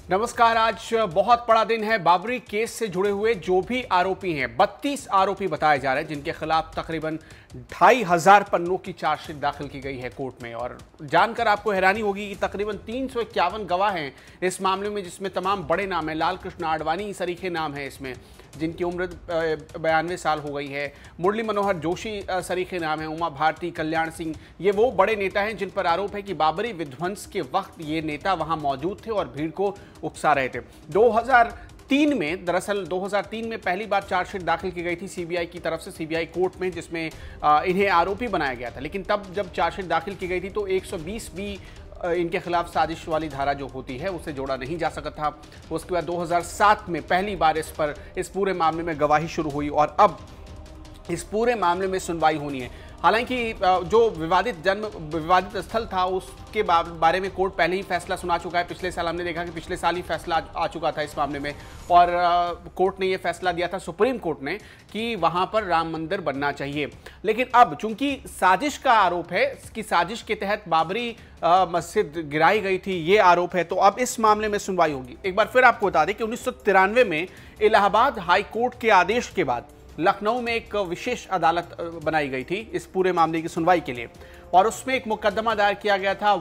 नमस्कार। आज बहुत बड़ा दिन है। बाबरी केस से जुड़े हुए जो भी आरोपी हैं, 32 आरोपी बताए जा रहे हैं, जिनके खिलाफ तकरीबन 2500 पन्नों की चार्जशीट दाखिल की गई है कोर्ट में। और जानकर आपको हैरानी होगी कि तकरीबन 351 गवाह हैं इस मामले में, जिसमें तमाम बड़े नाम हैं। लाल कृष्ण आडवाणी सरीखे नाम है इसमें, जिनकी उम्र 92 साल हो गई है। मुरली मनोहर जोशी सरीखे नाम है। उमा भारती, कल्याण सिंह, ये वो बड़े नेता हैं जिन पर आरोप है कि बाबरी विध्वंस के वक्त ये नेता वहां मौजूद थे और भीड़ को उकसा रहे थे। 2003 में, दरअसल 2003 में पहली बार चार्जशीट दाखिल की गई थी सीबीआई की तरफ से, सीबीआई कोर्ट में, जिसमें इन्हें आरोपी बनाया गया था। लेकिन तब जब चार्जशीट दाखिल की गई थी तो 120 भी इनके खिलाफ साजिश वाली धारा जो होती है उसे जोड़ा नहीं जा सकता था। उसके बाद 2007 में पहली बार इस पूरे मामले में गवाही शुरू हुई और अब इस पूरे मामले में सुनवाई होनी है। हालांकि जो विवादित स्थल था उसके बारे में कोर्ट पहले ही फैसला सुना चुका है। पिछले साल हमने देखा कि पिछले साल ही फैसला आ चुका था इस मामले में, और कोर्ट ने ये फैसला दिया था, सुप्रीम कोर्ट ने, कि वहां पर राम मंदिर बनना चाहिए। लेकिन अब चूंकि साजिश का आरोप है कि साजिश के तहत बाबरी मस्जिद गिराई गई थी, ये आरोप है, तो अब इस मामले में सुनवाई होगी। एक बार फिर आपको बता दें कि 1993 में इलाहाबाद हाई कोर्ट के आदेश के बाद लखनऊ में एक विशेष अदालत बनाई गई थी इस पूरे मामले की सुनवाई के लिए, और उसमें एक मुकदमा दायर किया गया था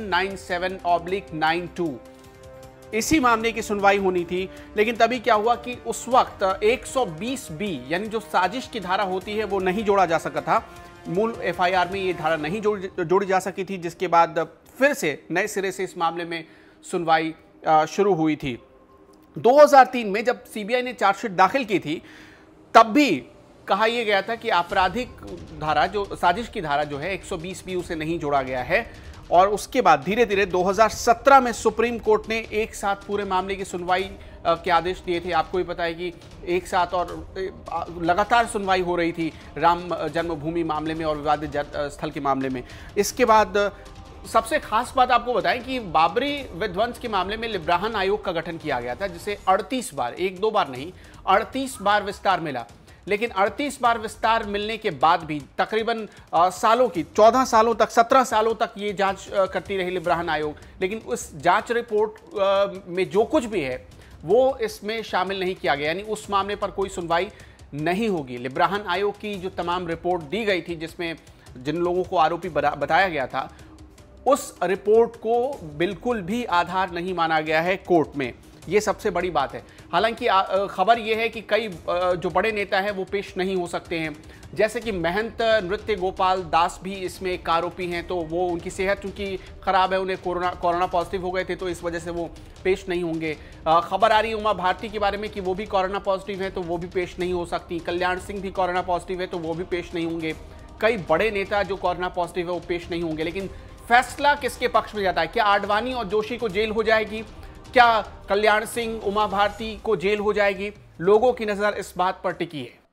197/92। इसी मामले की सुनवाई होनी थी। लेकिन तभी क्या हुआ कि उस वक्त 120B यानी जो साजिश की धारा होती है वो नहीं जोड़ा जा सका था। मूल एफआईआर में ये धारा नहीं जोड़ी जा सकी थी, जिसके बाद फिर से नए सिरे से इस मामले में सुनवाई शुरू हुई थी। 2003 में जब सीबीआई ने चार्जशीट दाखिल की थी तब भी कहा यह गया था कि आपराधिक धारा, जो साजिश की धारा जो है 120B, उसे नहीं जोड़ा गया है। और उसके बाद धीरे धीरे 2017 में सुप्रीम कोर्ट ने एक साथ पूरे मामले की सुनवाई के आदेश दिए थे। आपको भी पता है कि एक साथ और लगातार सुनवाई हो रही थी राम जन्मभूमि मामले में और विवादित स्थल के मामले में। इसके बाद सबसे खास बात आपको बताएं कि बाबरी विध्वंस के मामले में लिब्राहन आयोग का गठन किया गया था, जिसे 38 बार, एक दो बार नहीं, 38 बार विस्तार मिला। लेकिन 38 बार विस्तार मिलने के बाद भी तकरीबन सालों की 14 सालों तक, 17 सालों तक ये जांच करती रही लिब्राहन आयोग। लेकिन उस जांच रिपोर्ट में जो कुछ भी है वो इसमें शामिल नहीं किया गया, यानी उस मामले पर कोई सुनवाई नहीं होगी। लिब्राहन आयोग की जो तमाम रिपोर्ट दी गई थी, जिसमें जिन लोगों को आरोपी बताया गया था, उस रिपोर्ट को बिल्कुल भी आधार नहीं माना गया है कोर्ट में। ये सबसे बड़ी बात है। हालांकि खबर यह है कि कई जो बड़े नेता हैं वो पेश नहीं हो सकते हैं, जैसे कि महंत नृत्य गोपाल दास भी इसमें एक आरोपी हैं। तो वो, उनकी सेहत चूंकि खराब है, उन्हें कोरोना पॉजिटिव हो गए थे, तो इस वजह से वो पेश नहीं होंगे। खबर आ रही है उमा भारती के बारे में कि वो भी कोरोना पॉजिटिव है, तो वो भी पेश नहीं हो सकती। कल्याण सिंह भी कोरोना पॉजिटिव है, तो वो भी पेश नहीं होंगे। कई बड़े नेता जो कोरोना पॉजिटिव है वो पेश नहीं होंगे। लेकिन फैसला किसके पक्ष में जाता है? क्या आडवाणी और जोशी को जेल हो जाएगी? क्या कल्याण सिंह, उमा भारती को जेल हो जाएगी? लोगों की नजर इस बात पर टिकी है।